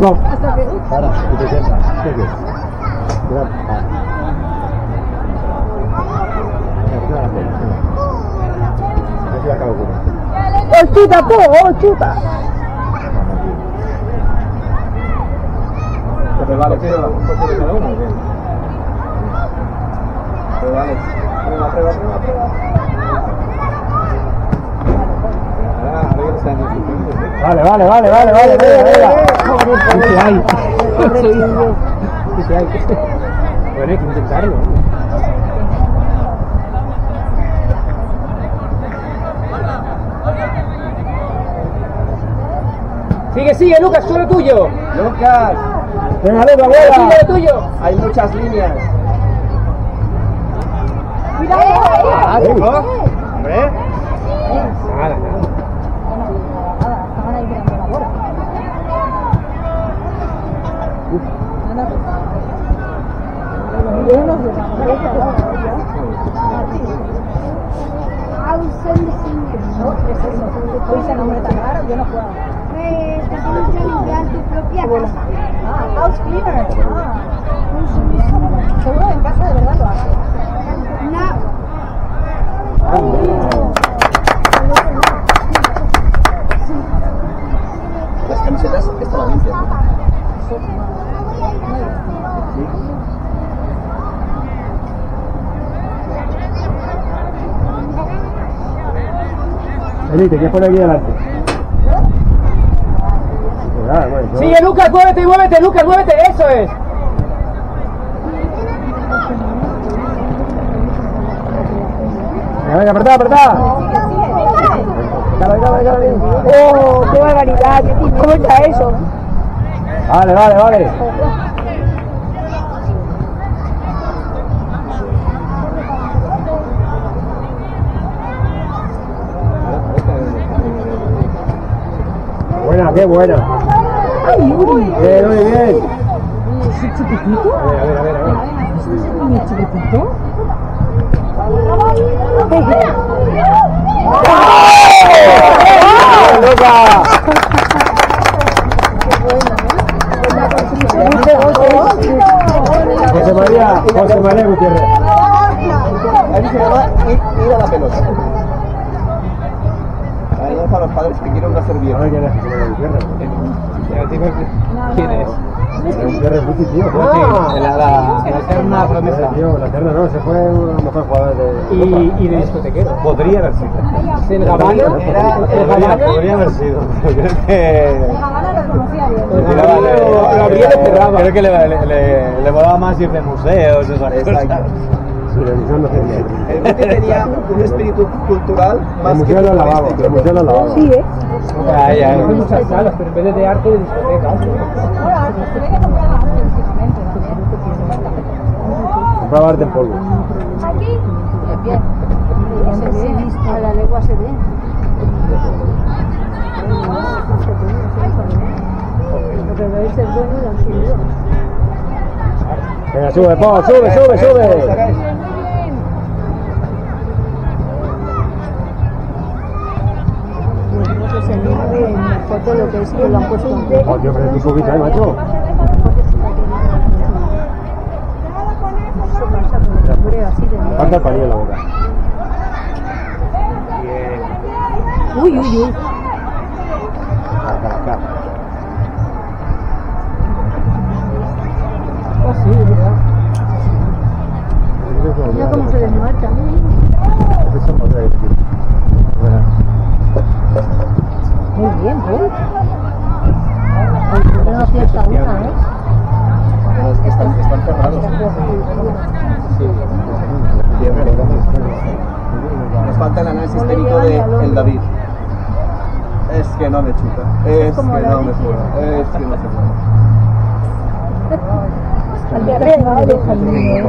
No. Para, y te sientas. ¿Qué quieres? Cuidado. Aquí acabo con esto. ¡Oh, chuta, po! ¡Oh, chuta! Pero vale, pero un poco de cada uno. Pero vale. Prueba. Vale. ¿Qué hay? Bueno, hay que intentarlo. Sigue, Lucas, tú lo tuyo. Lucas. Venga, Lucas, vuela. Sigue lo tuyo. Hay muchas líneas. Cuidado. Hombre. Nada. House cleaner. Seguro en casa de verdad lo hace. Las camisetas están limpias. Eli, te quieres poner aquí delante. Sigue, Lucas, muévete, Lucas, muévete, eso es. Venga, apretá. ¡Oh, qué barbaridad! ¿Cómo está eso? Vale. Buena, qué buena. ¡Ay, Yuri! Bien. ¿Es chiquitito? A ver. ¿Es chiquitito? José María Gutiérrez. Ahí se llama ir a la pelota. Ahí es para los padres que quieren una servilleta. A ver quién es José María Gutiérrez. ¿Quién es? Gutiérrez Buti, tío. La eterna promesa. Tío, la eterna no, se fue uno de los mejores jugadores de... Y de discotequero. Podría haber sido. ¿El Gabana? Podría haber sido. Creo que... Gabriel cerraba. Creo que le molaba más ir de museos, esas cosas. Sí, la edición no tenía. El Buti tenía un espíritu cultural más El museo lo lavaba, Sí, ¿eh? Hay muchas salas, pero en vez de arte, de discoteca. Compraba arte en polvo. Aquí. Bien. Se ve, a la legua se ve. Pero debe ser bueno y han subido. Venga, sube, Pau, sube. Se ve en la foto lo que es que lo han puesto en Oh, tío, pero un poquito ahí, macho. Eso pasa con el hombre así de miedo. Falta el pañuelo en la boca. Uy. Acá. Ah, sí, es verdad. Mira cómo se desmarca. Muy bien, ¿eh? Hoy no fiesta una, ¿eh? Están cerrados. Nos falta el análisis técnico de el David. Es que no me chuta. Es que no me juega. Es que no se juega. Al de arriba, deja el niño.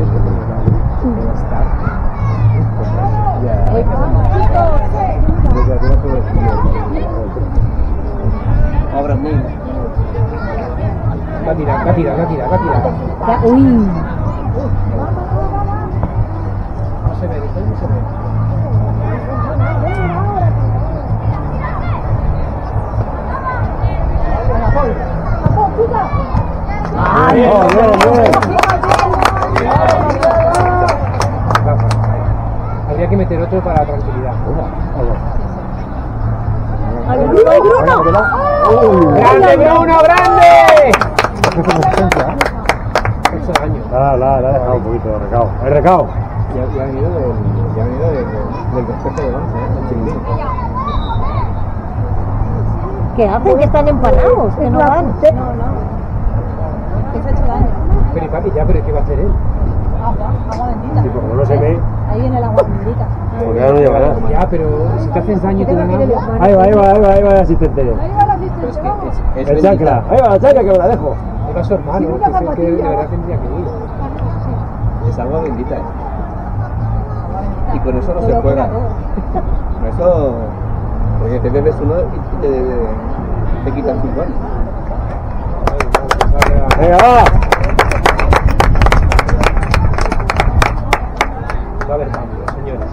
Ahora mismo. Va a tirar. Uy. No se ve, no se ve. Habría que meter otro para la tranquilidad. ¡Ay, Bruno! ¡Grande, Bruno, grande! 8 años. La ha dejado un poquito de recao. ¿El recao? Ya ha venido del despeje de once, el chiringuito. ¿Qué hacen? Que están empanados, que no van. Que se ha hecho daño. Pero, papi, ya, pero ¿qué va a hacer él? Agua bendita. Sí, porque no se ve. Ahí en el agua bendita. Porque ya no llevará. Ya, pero si te haces daño, te dan agua. Ahí va el asistente. Ahí va la asistente. Pero es que es El chancla. Ahí va la chancla que me la dejo. Ahí va su hermano, que es el que de verdad tendría que ir. Es agua bendita. Y con eso no se juega. Con eso, porque te bebes uno y te quitan 5 años. Venga, va. Va a haber cambio, señores.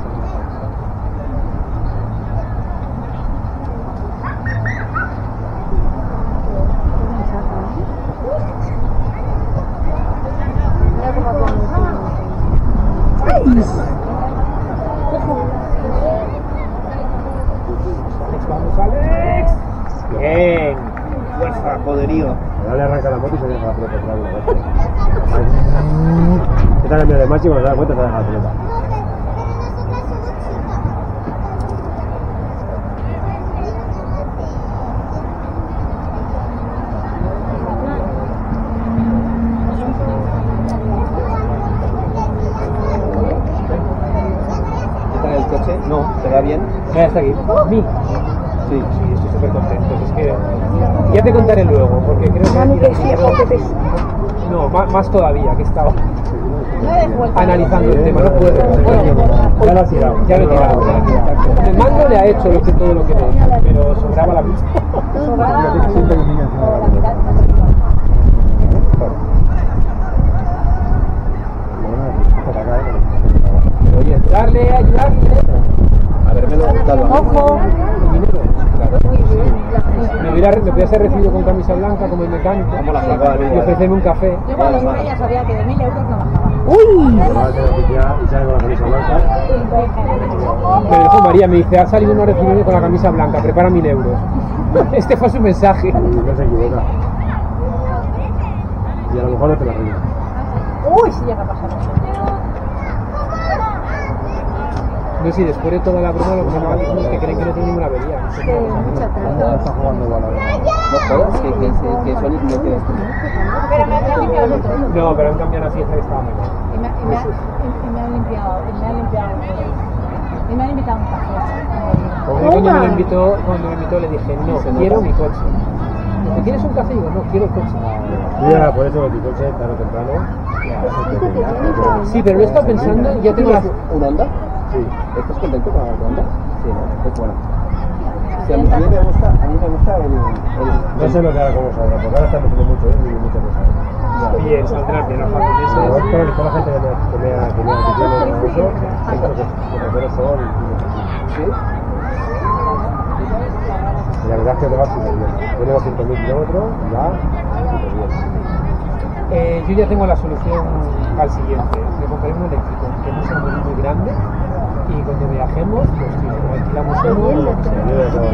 Vamos, Alex. Bien. Fuerza, poderío. Ahora le arranca la moto y se deja la pelota otra vez. Está en el medio de macho y cuando se da cuenta se deja la pelota. ¿Está en el coche? No. ¿Se va bien? Ya está aquí. Mi. Sí. Sí, estoy súper contento. Es que ya te contaré luego, porque creo que no, más todavía, que estaba analizando el tema, no puedo. Ya lo has tirado. Ya lo he tirado. El mando le ha hecho todo lo que me hizo, pero sobraba la pista. Oye, ayudarle. A ver, me lo dado. Ojo. Me voy a ser recibido con camisa blanca como el mecánico Vamos a la salvada, y ofrecerme un café. Yo cuando vine ya sabía que de 1.000 euros no bajaba. ¡Uy! Va a tener oficial y sale con la camisa blanca. Me dijo María, me dice, ha salido uno a recibirme con la camisa blanca, prepara 1.000 euros. Este fue su mensaje. Y no se equivoca. Y a lo mejor no te la ríes. Uy, sí llega a pasar eso. No sé si después de toda la broma lo que me acaban diciendo es que creen que no tiene ninguna avería. Mucha trampa. Está jugando igual ahora. No jodas, que Sonic no tiene esto. Pero me han limpiado el otro. No, pero han cambiado la fiesta que estaba muy mal. Y me han limpiado. Y me han invitado a un café. Cuando me invitó le dije, no, quiero mi coche. Dice, ¿quieres un café? Y digo, no, quiero el coche. Ya, por eso tu coche tarde o temprano. Sí, pero lo he estado pensando, ya tengo las... ¿Un Honda? Sí. ¿Estás contento con la Honda? Sí, no, es buena. Sí, a mí me gusta el No sé lo que haga como salga, porque ahora está metiendo mucho y muchas cosas. Bien, saldrán bien los Pero japoneses. es por toda la gente que tiene eso, esto que primero son ¿Sí? y la verdad es que te va súper bien. Tiene 200.000 kilómetros, ya súper bien. Yo ya tengo la solución al siguiente. Me compraré un eléctrico que no sea muy grande y cuando viajemos, pues alquilamos uno o lo que sea. Yo ya tengo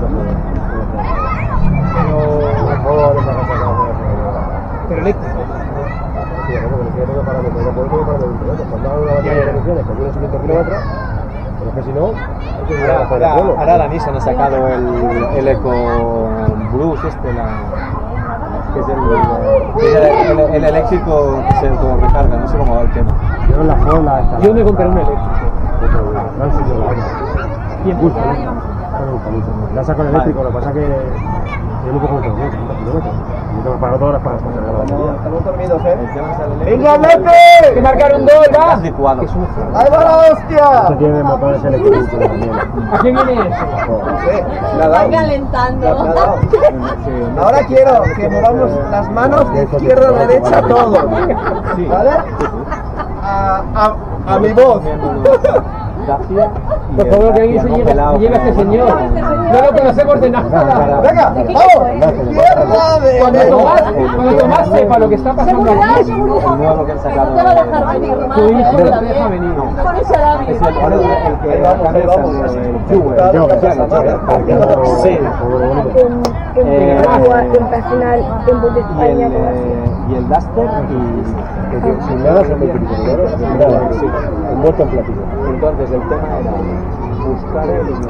Pero eléctrico. Sí, porque le tengo para meter, no puedo para meter un kilómetro. Cuando hago una batería de emisiones que tiene 800 kilómetros, pero es que si no, hay que llegar hasta el pueblo. Ahora la Nissan ha sacado el Eco Blues, que es el eléctrico que se autorrecarga, no sé cómo va el tema. Yo en la Fola esta. Yo me compré un eléctrico. No han sido la buena. Bien, Gusta, ¿no? Me gusta mucho. La saco en eléctrico, lo que pasa es que yo no puedo mucho, 50 kilómetros. Yo tengo que pagar 2 horas para cargar la batería. Estamos dormidos, ¿eh? ¡Venga, Lepe! que marcaron 2, ¿va? licuado. Que es un... ¡Ahí va la hostia! Esto tiene motores eléctricos también. ¿A quién viene eso? No sé, me ha Está dado. calentando. Me ha dado. Ahora quiero que movamos las manos de izquierda a derecha todos. ¿Vale? A mi voz. Dacia y Por favor, que el alguien se Dacia lleve pelado a este señor. No lo conocemos de nada. Venga, vamos. Cuando Tomás sepa lo que está pasando aquí, el nuevo que han sacado. tu hijo no te deja venir. Es el que vamos, sí. Y el Duster Sin nada son 20 euros. sí. Envuelto en platino. Entonces el tema era buscar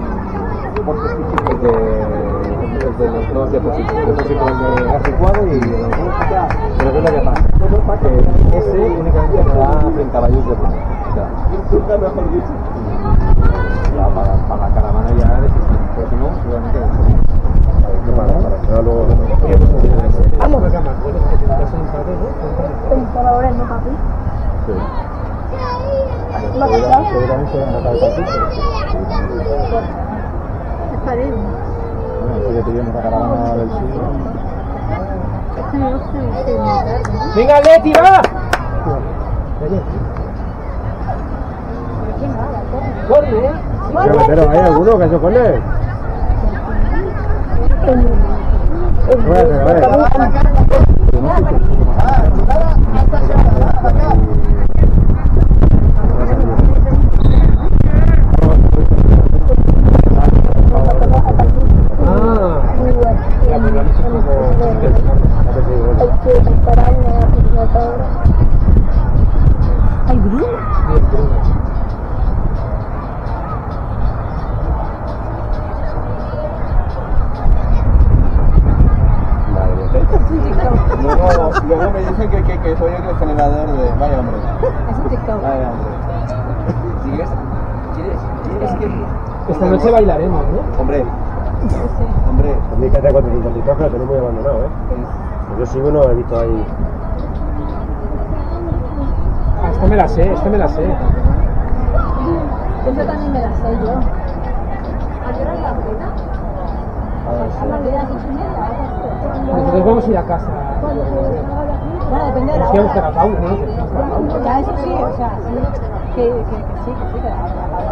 desde los dos depósitos de articuado y de la música, pero ¿qué es lo que pasa? Que ese únicamente me da 100 caballos de peso. Ya para la caravana ya pero si no, seguramente Vamos. Colaboren, ¿no, papi? Seguramente van a matar el partido. Estaremos. Bueno, si le pedimos la caravana del siglo. Venga, Leti, va. Corre, Pero hay alguno que se pone. ¿Hay Bruno? Luego me dicen que soy el generador de... Vaya hombre. Es un TikTok. Vaya hombre. ¿Quieres que...? Esta noche bailaremos, ¿no? Hombre. Sí. Hombre. Tendría que hacer 400 TikTok, que lo tengo muy abandonado, ¿eh? Yo sigo no he visto ahí. Ah, esta me la sé. Yo también me la sé yo. ¿A qué hora es la cena? A las 8:30. Nosotros vamos a ir a casa. Bueno, depende de la Nos íbamos a hora. Carapau, ¿no? Ya, eso sí, o sea, sí. Que sí, que la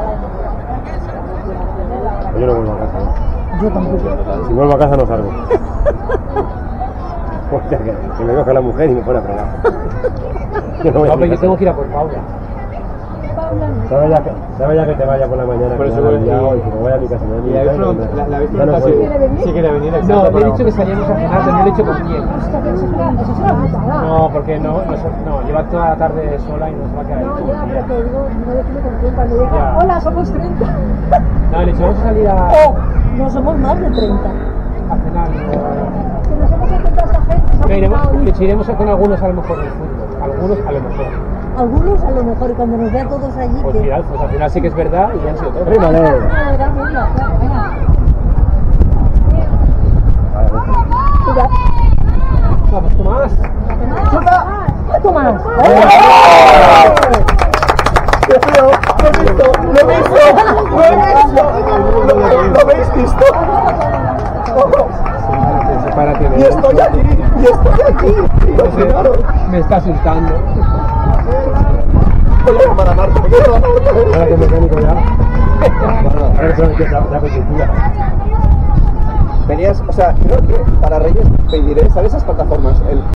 hora. Yo no vuelvo a casa, ¿no? Yo tampoco. Si vuelvo a casa no salgo. Hostia, que me coge la mujer y me pone a fregar. Yo no voy a No, pero yo casa. tengo que ir a por Paula. ¿Sabes ya que te vaya por la mañana? Por que eso me voy han liado y que me voy a mi casa. ¿Y la habéis preguntado si quiere venir? No, le he dicho que salíamos a cenar, pero no le he dicho con quién. No, porque no, lleva toda la tarde sola y nos va a quedar ahí. No, ya, pero te digo, no decirle con quién cuando llega. Ya. Hola, somos 30. No, le he dicho, vamos a salir a No somos más de 30. cenar. Que nos hemos encontrado esta gente. No, iremos con algunos a lo mejor del fútbol. Algunos a lo mejor. Algunos a lo mejor, y cuando nos vea todos allí. Pues que... mira, pues al final sí que es verdad y han sido todos. Rímale. Venga. Vamos, Tomás. Tomás. ¿Lo habéis visto? Sepárate de Y estoy aquí. Me está asustando. Voy a llamar a Marta. Ahora que mecánico ya. Ahora que ya Venías, o sea, creo que para Reyes pediré, ¿sabes esas plataformas?